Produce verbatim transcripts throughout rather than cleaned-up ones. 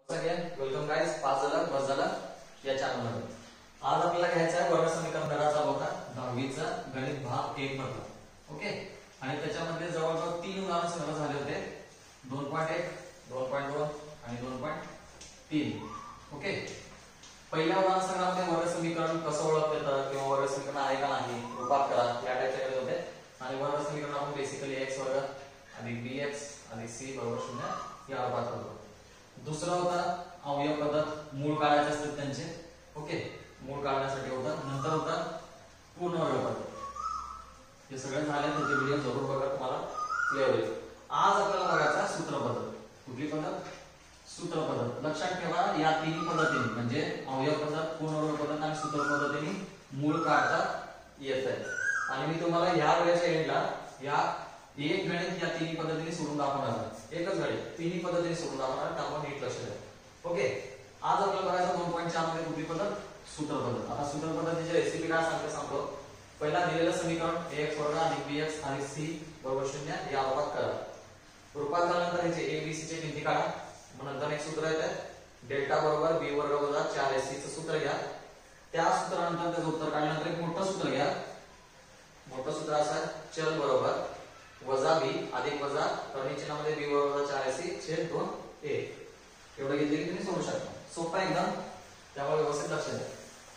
Welcome guys, पाच झालं बस झालं या चॅनल मध्ये. आज आपल्याला घ्यायचा आहे वर्ग समीकरण गणाचा होता दहावीचा गणित भाग एक मधला. ओके, आणि त्याच्यामध्ये जवळजवळ तीन उदाहरण संग्रह झाले होते. दोन पॉइंट एक, दोन पॉइंट दोन आणि दोन पॉइंट तीन. ओके, पहिल्या उदाहरण संग्रहामध्ये वर्ग समीकरण कसं ओळखता येतं किंवा वर्ग समीकरण आहे का नाही रूपात करा या टाइपचे केले होते. आणि वर्ग समीकरण आपण बेसिकली एक्स वर्ग अधिक बी एक्स अधिक सी बरोबर शून्य या रूपात करतो. दुसरा होता अवयव पद्धत, मूळ काढायचे असतात त्यांचे. ओके, मूळ काढण्यासाठी होता. नंतर होता पूर्ण अवयव पद्धत. हे सगळे झाले त्याचे व्हिडिओ जरूर बघा, तुम्हाला क्लिअर होईल. आज आपल्याला बघायचा सूत्र पद्धत. कुठली पद्धत? सूत्र पद्धत. लक्षात ठेवा, या तिन्ही पद्धतीने म्हणजे अवयव पद्धत, पूर्ण अवयव पद्धत आणि सूत्र पद्धतीने मूळ काढता येत आहे. आणि मी तुम्हाला या वेळेच्या एंडला या एक गणित या तिन्ही पद्धतीने सोडून दाखवणार आहे. एकच गणित तिन्ही पद्धतीने सोडून दाखवणार, त्यामुळे नीट लक्ष द्या. ओके, आज आपल्याला बघायचं दोन पॉइंट चार मध्ये कुठली पद्धत? सूत्र पद्धत. आता सूत्र पद्धतीची रेसिपी काय सांगते सांगतो. पहिला दिलेलं समीकरण ax वर्ग अधिक bx अधिक c बरोबर शून्य या रूपात करा. रूपात झाल्यानंतर याचे a b c चे किमती काढा. मग नंतर एक सूत्र येते डेल्टा बरोबर b वर्ग वजा चार ए सी चं सूत्र घ्या. त्या सूत्रानंतर त्याचं उत्तर काढल्यानंतर एक मोठं सूत्र घ्या. मोठं सूत्र असं आहे चल बरोबर वजा बी अधिक वजा कमी चिन्हामध्ये बी बरोबर चार ए सी छेद दोन ए. एवढं घेतले की तुम्ही सोडू शकता. सोपा एकदम, त्यामुळे व्यवस्थित लक्ष द्या.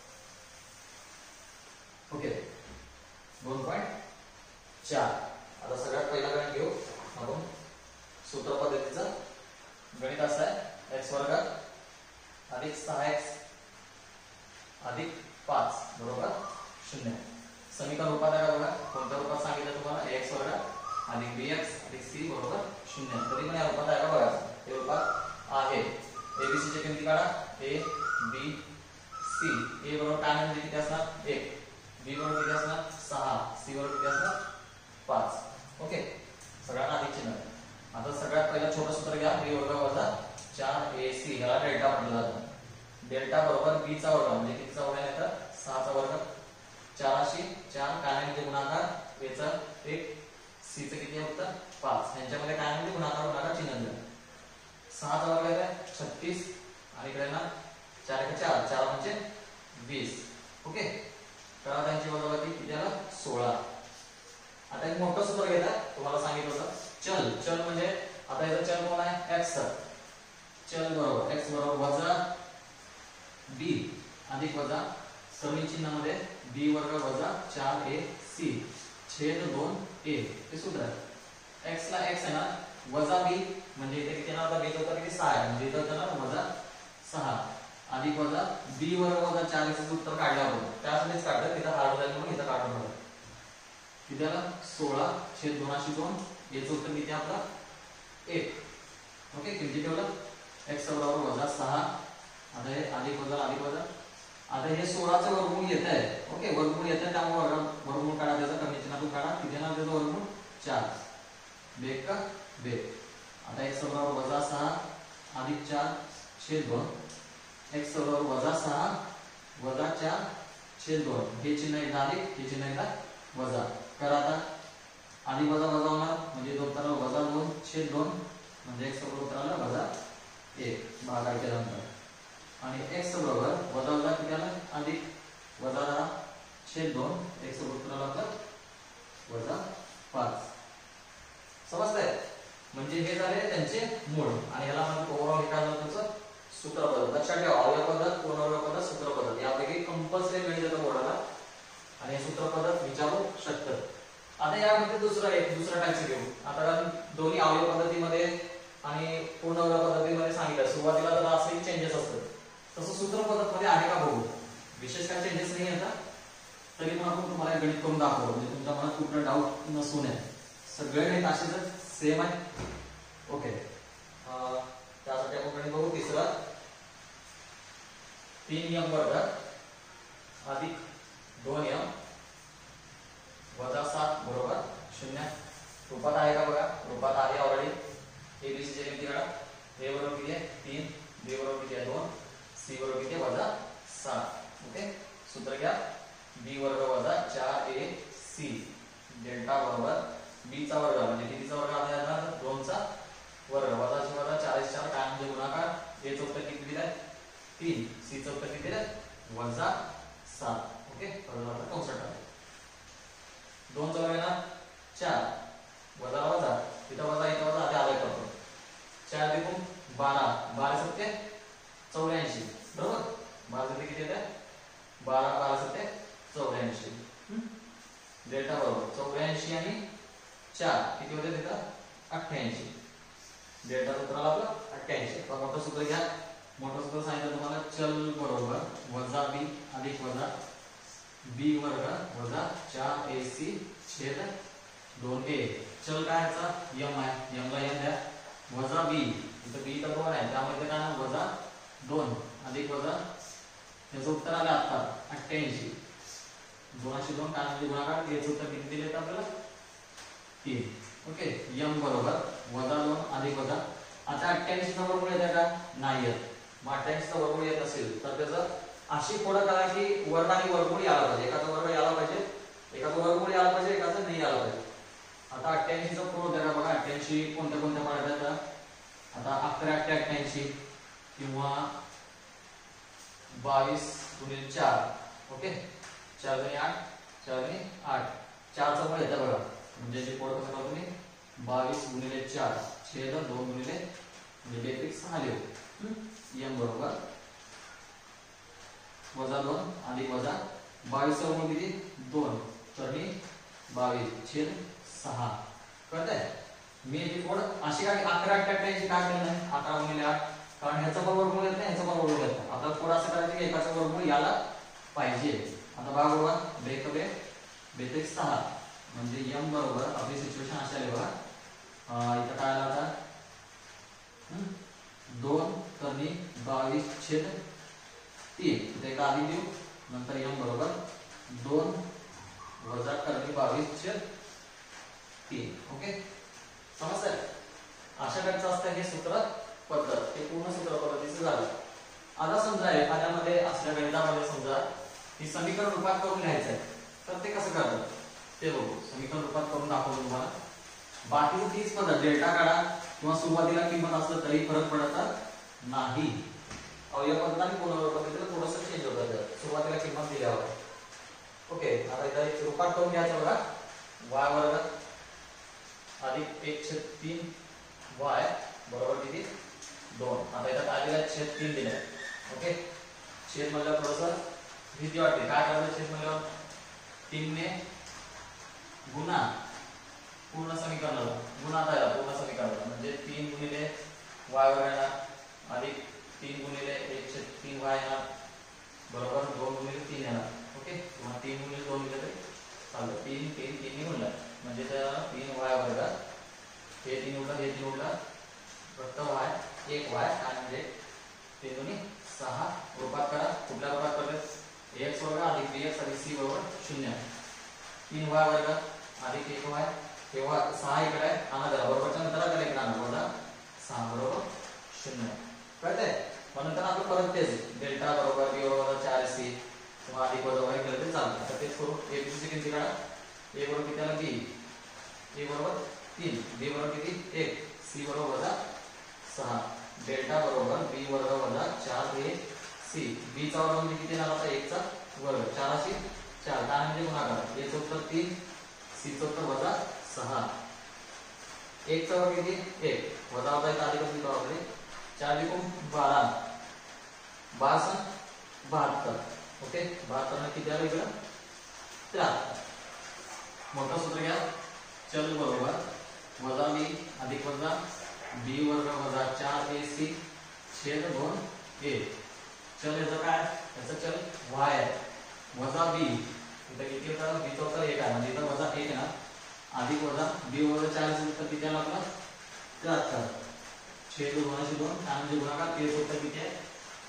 ओके, दोन पॉइंट चार. आता सगळ्यात पहिला गणित घेऊ आपण. सूत्र पद्धतीचं गणित असं आहे एक्स वर्ग अधिक सहा एक्स अधिक पाच बरोबर शून्य. समीकरण रूपात आहे बघा. कोणत्या रूपात सांगितलं तुम्हाला? एक्स वर्ग अधिक bx अधिक c बरोबर शून्य. तरी पण या रूपात आहे का बघा. हे रूपात आहे. एबीसी ची किमती काढा. a b c. a बरोबर काय म्हणजे किती असणार? एक. b बरोबर किती असणार? सहा. c बरोबर किती असणार? पाच. ओके, सगळ्यांना अधिक चिन्ह. आता सगळ्यात पहिला छोटं सूत्र घ्या. b वर्ग वजा चार ए सी याला डेल्टा म्हटलं जातं. डेल्टा बरोबर b चा वर्ग म्हणजे कितीचा वर्ग येतं? सहा चा वर्ग. चाराशी चार काय म्हणजे गुणाकार याचा एक, सी चं किती होतं? पाच. यांच्यामध्ये काय म्हणजे गुणाकार गुणाकार चिन्ह दिलं. सहा चा वर्ग आहे छत्तीस आणि इकडे ना चार एक चार, चार म्हणजे वीस. ओके, करा त्यांची वजाबाकी किती आला? सोळा. आता एक मोठं सूत्र घेता. तुम्हाला सांगितलं होतं चल. चल म्हणजे आता याचा चल कोण आहे? एक्स. चल बरोबर एक्स बरोबर वजा बी अधिक वजा कमी चिन्हामध्ये बी वर्ग वजा चार ए सी छेद दोन ए. हे सूत्र आहे. एक्स ला एक्स आहे ना, वजा बी म्हणजे इथे किती ना बी होता किती? सहा आहे. म्हणजे इथं होतं ना वजा सहा अधिक वजा बी वर्ग वजा चार चं उत्तर काढलं आपण. त्यासाठीच काढलं, तिथं हार्ड जाईल म्हणून इथं काढून ठेवलं. किती आला? सोळा छेद दोनाशी दोन. याचं उत्तर किती आपलं? एक. ओके, किती ठेवलं? एक्स बरोबर वजा सहा. आता हे अधिक वजा अधिक वजा. आता हे सोळाचं वर्गमूळ येत आहे. ओके, वर्गमूळ येत आहे त्यामुळे वर्ग वर्गमूळ काढा. त्याचा कमी चिन्हातून काढा. किती ना त्याचं वर्गमूळ? चार. बेक का बेक. आता एक्स बरोबर वजा सहा अधिक चार छेद दोन. एक्स बरोबर वजा सहा वजा चार छेद दोन. हे चिन्ह एकदा अधिक, हे चिन्ह एकदा वजा. करा आता. अधिक वजा वजा होणार म्हणजे दोन तर वजा दोन छेद दोन म्हणजे एक्स बरोबर उत्तर आलं वजा एक भागाकार केल्यानंतर. आणि x बरोबर वजा वजा किती आलं? अधिक वजा दहा छेद दोन. x बरोबर उत्तर आलं आपलं वजा पाच. समजतंय? म्हणजे हे झाले त्यांचे मूळ. आणि ह्याला आपण ओव्हरऑल काय झालं त्याचं? सूत्र पद्धत. लक्षात ठेवा, अवयव पद्धत, पूर्ण अवयव पद्धत, सूत्र पद्धत यापैकी कंपल्सरी गणित येतं बोर्डाला आणि हे सूत्र पद्धत विचारू शकतं. आता यामध्ये दुसरं एक दुसरा टाइपचं घेऊ. आता दोन्ही अवयव पद्धतीमध्ये आणि पूर्ण अवयव पद्धतीमध्ये सांगितलं सुरुवातीला तर असेही चेंजेस असतात. तसं सूत्र पद्धत मध्ये आहे का बघू. विशेष काय चेंजेस नाही येतात, तरी पण आपण तुम्हाला गणित करून दाखवू म्हणजे तुमच्या मनात कुठला डाऊट नसून आहे. सगळे गणित असेच सेम आहे. ओके, त्यासाठी आपण गणित बघू. तिसरा तीन एम वर्ग अधिक दोन एम वजा सात बरोबर शून्य. रूपात आहे का बघा. रूपात आहे ऑलरेडी. एबीसी ची किमती काढा. ए बरोबर किती आहे? तीन. बी बरोबर किती आहे? दोन. सी बरोबर किती? वजा सात. ओके, सूत्र घ्या. बी वर्ग वजा चार ए सी डेल्टा बरोबर बी चा वर्ग म्हणजे कितीचा वर्ग आला? दोन चा वर्ग वजा वजा चार चार काय म्हणजे गुणाकार. याचं उत्तर तीन, सी चं उत्तर किती आहे वजा सात. ओके कंसात टाका. दोन चौघ येणार चार, वजा वजा इथं वजा इथं वजा आता आलाय करतो. चार देखून बारा, बारा सत्ते चौऱ्याऐंशी बरोबर. बारा सत्ते किती येते बारा, बारा सत्ते चौऱ्याऐंशी. डेल्टा बरोबर चौऱ्याऐंशी आणि चार किती होते तिथं अठ्ठ्याऐंशी. डेल्टा सूत्र आला आपलं अठ्ठ्याऐंशी. आता मोठं सूत्र घ्या. मोठं सूत्र सांगितलं तुम्हाला चल बरोबर वजा बी अधिक वजा बी वर्ग वजा चार ए सी छेद दोन ए. चल काय याचा यम आहे, यमला यम द्या. वजा बी इथं बी तर दोन आहे त्यामध्ये काय वजा दोन अधिक वजा त्याचं उत्तर आलं आता अठ्ठ्याऐंशी. दोनशे दोन काय म्हणजे गुणाकार याचं उत्तर किती दिले आपल्याला तीन. ओके यम बरोबर वजा दोन अधिक वजा. आता अठ्ठ्याऐंशी चा वर्गमूळ येते का नाही येत. मग अठ्ठ्याऐंशी चा वर्गमूळ येत असेल तर त्याचं अशी पुढं करा की वर्ण आणि वर्गमूळ यायला पाहिजे. एकाचा वर्ग यायला पाहिजे, एकाचा वर्गमूळ यायला पाहिजे, एकाचा नाही यायला पाहिजे. आता अठ्ठ्याऐंशी चा पुढं होते का बघा. अठ्ठ्याऐंशी कोणत्या कोणत्या पाड्यात येतात. आता अकरा अठ्ठे अठ्ठ्याऐंशी किंवा बावीस गुणिले चार. ओके चार दुनी आठ, चार दुनी आठ. चार चा मूळ येतं बघा. म्हणजे जे पुढं कसं करतो मी बावीस गुणिले चार छेद दोन गुणिले म्हणजे बेत्रिक सहा लिहू. यम बरोबर वजा दोन अधिक वजा बावीस चा मूळ किती दोन तर मी बावीस छेद सहा. कळतंय. मी याची कोड अशी काय अकरा अठ्ठ्याऐंशी काय केलं नाही अकरा गुणिले आठ कारण ह्याचा पण वर्गमूळ येत नाही, ह्याचा पण वर्गमूळ येत नाही. आता कोड असं करायचं की एकाचा वर्गमूळ याला पाहिजे. आता बघा बरोबर बेक बे बेत्रिक सहा म्हणजे यम बरोबर आपली सिच्युएशन अशी आली बघा. इथं काय आलं आता दोन कमी बावीस छेद तीन. इथे एक आधी देऊ नंतर यम बरोबर दोन वजा कमी बावीस छेद तीन. ओके समजतंय. अशा टाईपचं असतं हे सूत्र पद्धत. हे पूर्ण सूत्र पद्धतीचं झालं. आता समजा एखाद्यामध्ये असल्या गणितामध्ये समजा ही समीकरण रूपात करून लिहायचं आहे तर ते कसं करतात ते बघू. समीकरण रूपात करून दाखवतो तुम्हाला. बाकीचं तीच पद्धत डेल्टा काढा किंवा सुरुवातीला किंमत असलं तरी फरक पडत नाही. अवयव पद्धत आणि पुनरावृत्त पद्धतीला थोडंसं चेंज होतं. सुरुवातीला किंमत दिल्यावर. ओके आता इथं रूपात करून घ्यायचं बघा. वाय वर्ग अधिक एक छेद तीन वाय बरोबर किती दोन. आता इथं काय दिलं छेद तीन दिलंय. ओके छेद म्हणल्यावर थोडंसं भीती वाटते. काय करायचं छेद म्हणल्यावर तीन ने गुणा पूर्ण समीकरणाला गुणा द्यायला पूर्ण समीकरणाला म्हणजे तीन गुणिले वाय वर येणार अधिक तीन गुणिले एक छेद तीन वाय येणार बरोबर दोन गुणिले तीन येणार. ओके किंवा तीन गुणिले दोन दिले तरी चालतं. तीन तीन तीन गुणला म्हणजे त्या तीन वाय वर्ग हे तीन उडला हे तीन उडला फक्त वाय एक वाय काय म्हणजे तीन दोन्ही सहा. रूपात करा. कुठल्या रूपात करते एक्स वर्ग अधिक बी एक्स अधिक सी बरोबर शून्य. तीन वाय वर्ग अधिक एक वाय तेव्हा सहा इकडे आहे आणा जरा बरोबरच्या नंतर त्याला एक आणा वजा सहा बरोबर शून्य. कळतंय. मग नंतर आपण परत तेच डेल्टा बरोबर बी बरोबर चार सी किंवा अधिक वजा वगैरे केलं तरी चालतं. आता तेच करू. ए बी ची किंमत काढा. ए बरोबर किती आला बी, ए बरोबर तीन, बी बरोबर किती एक, सी बरोबर वजा सहा. डेल्टा बरोबर बी वर्ग वजा चार ए सी. बी चा वर्ग म्हणजे किती आला आता एक चा वर्ग चाराशी चार काय म्हणजे गुणाकार. ए चं उत्तर तीन, सी चं उत्तर वजा सहा. एक चा वर्ग किती एक वजा होता येत आधी कसं वापरले चार एकूण बारा बारा सण बहात्तर. ओके बहात्तर किती आलं इकडं त्र्याहत्तर. मोठं सूत्र घ्या. चल बरोबर वजा बी अधिक वजा बी वर्ग वजा चार ए सी छेद दोन ए. चल याचं काय याचं चल वाय आहे वजा बी इथं किती होतं बी चं उत्तर एक आहे म्हणजे इथं वजा एक ना अधिक वजा बी वजा चार चं उत्तर किती आलं आपलं त्र्याहत्तर छेद दोनशे दोन काय म्हणजे गुणाकार तेच उत्तर किती आहे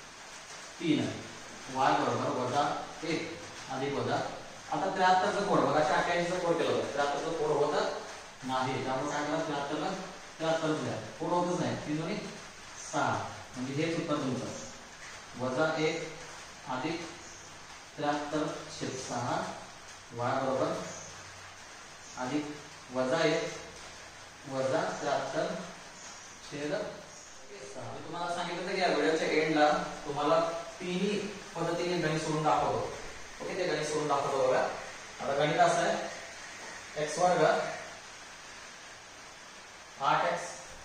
तीन आहे. वाय बरोबर वजा एक अधिक वजा आता त्र्याहत्तर चा कोड बघा अठ्ठ्याऐंशी चा कोड केला होता. त्र्याहत्तर चा कोड होता नाही त्यामुळे काय करा त्र्याहत्तर ला त्र्याहत्तर द्या. कोड होतच नाही. तीन दोन्ही सहा म्हणजे हेच उत्तर तुमचं वजा एक अधिक त्र्याहत्तर छेद सहा वाय बरोबर अधिक वजा एक वजा त्र्याहत्तर छेद सहा. तुम्हाला सांगितलं की या व्हिडिओच्या एंडला तुम्हाला तिन्ही पद्धतीने गणित सोडून दाखवतो. ओके, ते गणित सोडून दाखवतो बघा. आता गणित असं आहे एक्स वर्ग आठ एक्स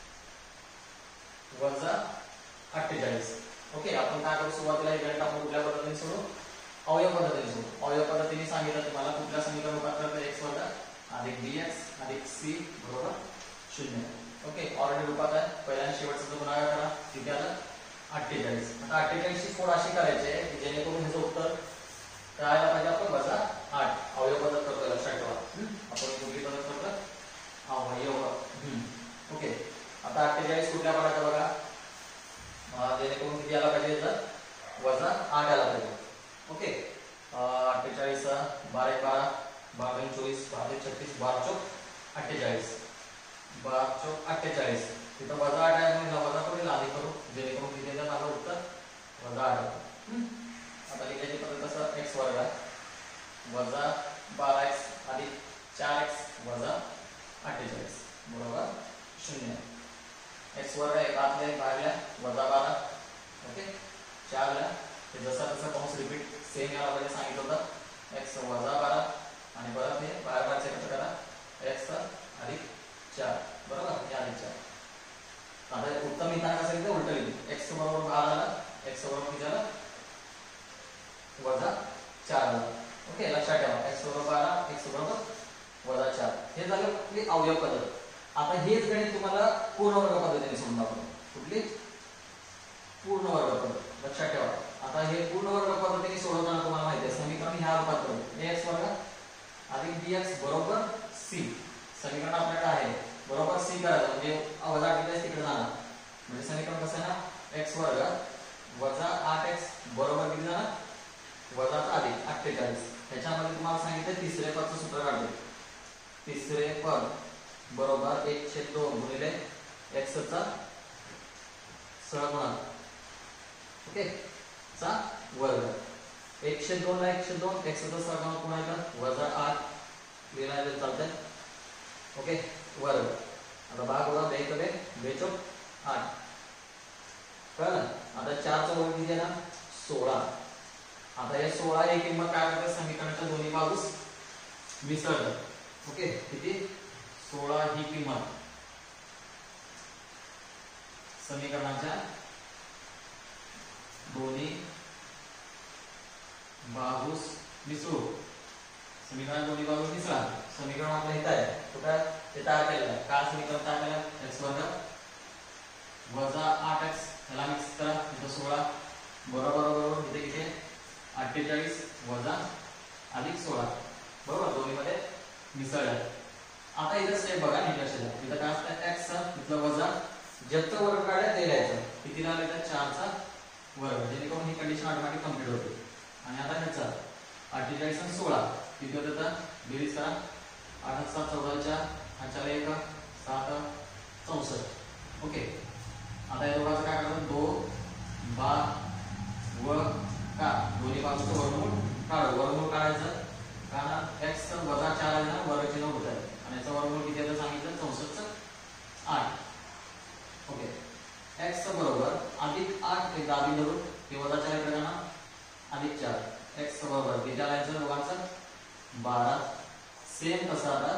वजा अठ्ठेचाळीस. ओके, आपण काय करू सुरुवातीला हे गणित आपण कुठल्या पद्धतीने सोडू? अवयव पद्धतीने सोडू. अवयव पद्धतीने सांगितलं तुम्हाला कुठल्या समीकरण रूपांतर एक्स वर्ग अधिक bx अधिक c बरोबर शून्य. ओके, ऑलरेडी रूपात आहे. पहिल्या आणि शेवटचा जो गुणाकार करा तिथे आलं अठ्ठेचाळीस. आता अठ्ठेचाळीस ची फोड अशी करायची आहे की जेणेकरून ह्याचं उत्तर काय आलं पाहिजे आपलं वजा आठ. अवयव पद्धत करतोय, लक्षात ठेवा. आपण कुठली पद्धत करतोय? अवयव. ओके, आता अठ्ठेचाळीस कुठल्या पदाचा बघा, जेणेकरून किती आला पाहिजे याचा वजा आठ आला पाहिजे. ओके, अठ्ठेचाळीस बारा एक बारा बारा दोन चोवीस बारा दोन छत्तीस बारा चौक अठ्ठेचाळीस बारा चौक अठ्ठेचाळीस. तिथं वजा आठ आहे म्हणून वजा करून आधी करू जेणेकरून किती येतं माझं उत्तर वजा आठ. आता लिहिण्याची पद्धत कसं एक्स वर्ग वजा बारा एक्स अधिक चार एक्स वजा अठ्ठेचाळीस बरोबर शून्य. एक्स वर्ग एक आतल्या बाहेरल्या वजा बारा. ओके, चारला हे जसं तसं कंस रिपीट सेम याला पहिले सांगितलं होतं एक्स वजा बारा आणि परत हे बाहेर बाहेरचे कसं करा एक्स अधिक चार बरोबर हे अधिक चार. आता उत्तम लिहिताना कसं लिहितं उलट लिहिलं. एक्स बरोबर बारा आला, एक्स बरोबर किती झालं वजा चार आला. ओके, लक्षात ठेवा एक्स बरोबर बारा एक्स बरोबर वजा चार. हे झालं कुठली अवयव पद्धत. आता हेच गणित तुम्हाला पूर्ण वर्ग पद्धतीने सोडून दाखवतो. कुठली पूर्ण वर्ग पद्धत, लक्षात ठेवा. आता हे पूर्ण वर्ग पद्धतीने सोडवताना तुम्हाला माहिती आहे समीकरण ह्या रूपात करू एक्स वर्ग अधिक bx बरोबर c. समीकरण आपल्याकडे आहे बरोबर c करायचं म्हणजे वजा अठ्ठेचाळीस तिकडे जाणार. म्हणजे समीकरण कसं आहे ना एक्स वर्ग वजा आठ एक्स बरोबर किती जाणार वजाचा अधिक अठ्ठेचाळीस. ह्याच्यामध्ये तुम्हाला सांगितलं तिसरे पदचं सूत्र काढले. तिसरे पद बरोबर एक छेद दोन गुणिले एक्स चा सहगुणक. ओके, चा वर्ग. एक छेद दोन ला एक छेद दोन एक्स चा सहगुणक पुन्हा येतं वजा आठ लिहिला चालतंय. ओके, वर्ग. आता भाग होता द्यायचं बे बेचोक आठ कळलं. आता चार चा वर्ग किती आहे ना सोळा. आता या सोळा ही किंमत काय करते समीकरणाच्या दोन्ही बाजूस मिसळतं. ओके, किती सोळा ही किंमत समीकरणाच्या दोन्ही बाजूस मिसळू. समीकरण दोन्ही बाजूस मिसळा. समीकरण आपलं इथं आहे कुठं ते तयार केलेलं आहे. काय समीकरण तयार केलं एक्स वर्ग वजा आठ एक्स याला मिक्स करा इथं सोळा बरोबर बरोबर इथे किती अठ्ठेचाळीस वजा अधिक सोळा बरोबर दोन्ही मध्ये मिसळलं. आता इथं स्टेप बघा नीट लक्ष द्या. इथं काय असतं एक्स इथलं वजा ज्याचं वर्ग काढायचं ते लिहायचं. किती लागलं तर चार चा वर्ग जेणेकरून ही कंडिशन ऑटोमॅटिक कंप्लीट होते. आणि आता ह्याचा अठ्ठेचाळीस आणि सोळा किती होतं तर बेरीज करा आठ सात चौदा चार आणि चार एक सात चौसष्ट. ओके, आता या दोघांचं काय करायचं दो बा व का दोन्ही बाजूचं वर्गमूळ काढू. वर्गमूळ काढायचं कारण एक्स वजा चार आहे ना वर्ग चिन्ह होत आहे आणि याचं वर्गमूळ किती आहे सांगितलं चौसष्ट आठ. ओके, एक्स बरोबर अधिक आठ एक दाबी धरून हे वजा चार इकडे जाणार अधिक चार एक्स बरोबर किती आलायचं दोघांचं बारा. सेम तसं आता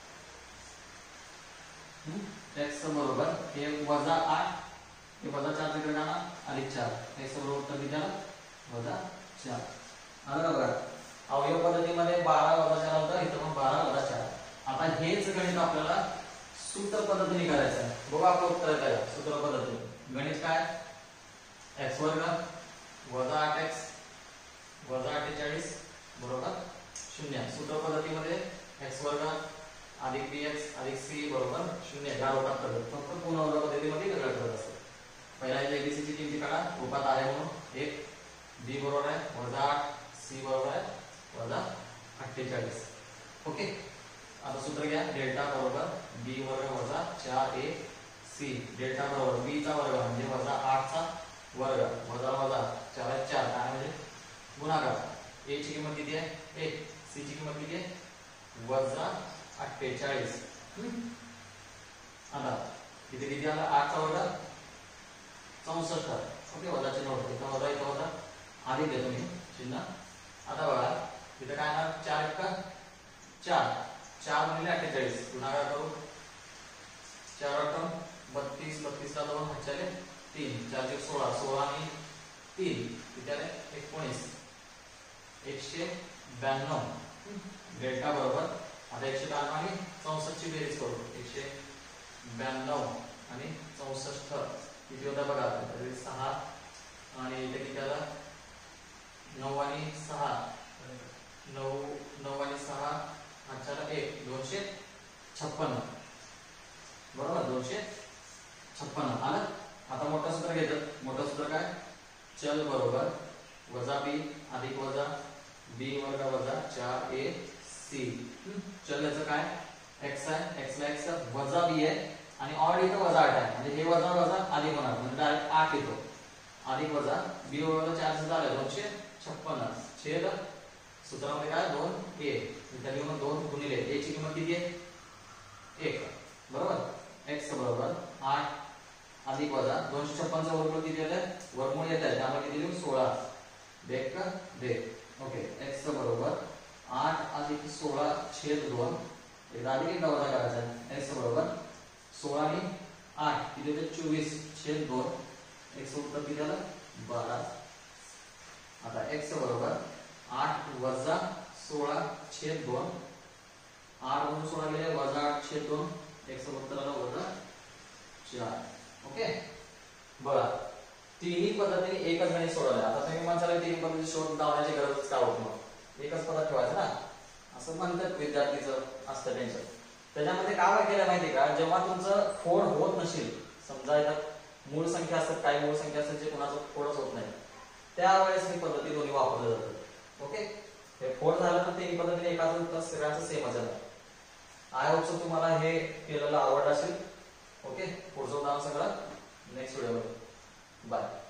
एक्स बरोबर हे वजा आठ हे वजा चार इकडे जाणार अधिक चार एक्स बरोबर उत्तर किती आलं वजा चार. आलं बघा अवयव पद्धतीमध्ये बारा वजा चार होता इथं पण बारा वजा चार. आता हेच गणित आपल्याला सूत्र पद्धतीने करायचं आहे. बघा आपलं उत्तर काय सूत्र पद्धती गणित काय एक्स वर्ग वजा आठ एक्स वजा अठ्ठेचाळीस बरोबर शून्य. सूत्र पद्धतीमध्ये एक्स वर्ग अधिक bx अधिक c बरोबर शून्य या रूपात करत फक्त पूर्ण वर्ग पद्धतीमध्ये वेगळं करत असतं. पहिला एबीसी ची किमती काढा रूपात आहे म्हणून एक b बरोबर आहे वजा आठ c बरोबर आहे वजा अठ्ठेचाळीस. ओके, आता सूत्र घ्या डेल्टा बरोबर b वर्ग वजा चार a c. डेल्टा बरोबर b चा वर्ग म्हणजे वजा आठ चा वर्ग वजा वजा चार चार काय म्हणजे गुणाकार. a ची किंमत किती आहे एक, c ची किंमत किती आहे वजा अठ्ठेचाळीस. आता किती किती आला आठ चा वर्ग चौसष्ट. ओके, वजा चिन्ह होतं इथं वजा इथं होता अधिक देतो मी चिन्ह. आता बघा इथं काय येणार, चार एक का चार, चार गुणिले अठ्ठेचाळीस गुणाकार करू. चार अठ्ठम बत्तीस, बत्तीसला दोन हातच्याले तीन, चार एक सोळा, सोळा आणि तीन किती आले एकोणीस. एकशे ब्याण्णव डेल्टा बरोबर. आता एकशे ब्याण्णव आणि चौसष्ट ची बेरीज करू. एकशे ब्याण्णव आणि चौसष्ट किती होता बघा, तरी सहा आणि इथे किती आला नऊ आणि सहा, नऊ नऊ आणि सहा हातच्याला एक, दोनशे छप्पन्न बरोबर, दोनशे छप्पन्न आलं. आता मोठं सूत्र घेतात. मोठं सूत्र काय, चल बरोबर वजा बी अधिक वजा बी वर्ग वजा चार ए सी. चल याचं काय एक्स आहे, एक्स ला एक्स वजा बी आहे आणि ऑड इथं वजा आठ आहे, म्हणजे हे वजा वजा अधिक होणार म्हणजे डायरेक्ट आठ येतो. अधिक वजा बी वर्ग चार से झालं दोनशे छप्पन्न छेद सूत्रामध्ये काय दोन ए, त्याची किंमत दोन गुणिले ए ची किंमत किती आहे एक बरोबर. एक्स बरोबर आठ अधिक वजा दोनशे छप्पनचा वर्गमूळ किती येतं, वर्गमूळ येत आहे त्यामुळे किती लिहू सोळा देख का दे. ओके एक्स बरोबर आठ अधिक सोळा छेद दोन, एकदा अधिक एकदा वजा करायचा आहे. एक्स बरोबर सोळा आणि आठ किती होते चोवीस छेद दोन, एक्स उत्तर किती आलं बारा. आता एक्स बरोबर आठ वजा सोळा छेद दोन, आठ मधून सोळा गेले वजा आठ छेद दोन, एक्स उत्तर आलं वजा चार. ओके बघा तिन्ही पद्धतीने एकच गणित सोडवलं. आता तुम्ही म्हणताल तिन्ही पद्धती शोध लावण्याची गरजच का होत नाही, एकच पद्धत ठेवायचं ना असं म्हणतात विद्यार्थीचं असतं त्यांचं. त्याच्यामध्ये काय केलं माहिती का, जेव्हा तुमचं फोड होत नसेल, समजा याच्यात मूळ संख्या असतात, काही मूळ संख्या असतात जे कोणाचं फोडच होत नाही, त्यावेळेस ही पद्धती दोन्ही वापरल्या जातात. ओके हे फोड झालं तर तिन्ही पद्धतीने एकाच उत्तर सगळ्यांचं सेम झालं. आय होप सो तुम्हाला हे केलेलं आवडलं असेल. ओके पुढचं उदाहरण सगळं नेक्स्ट व्हिडिओमध्ये. बाय.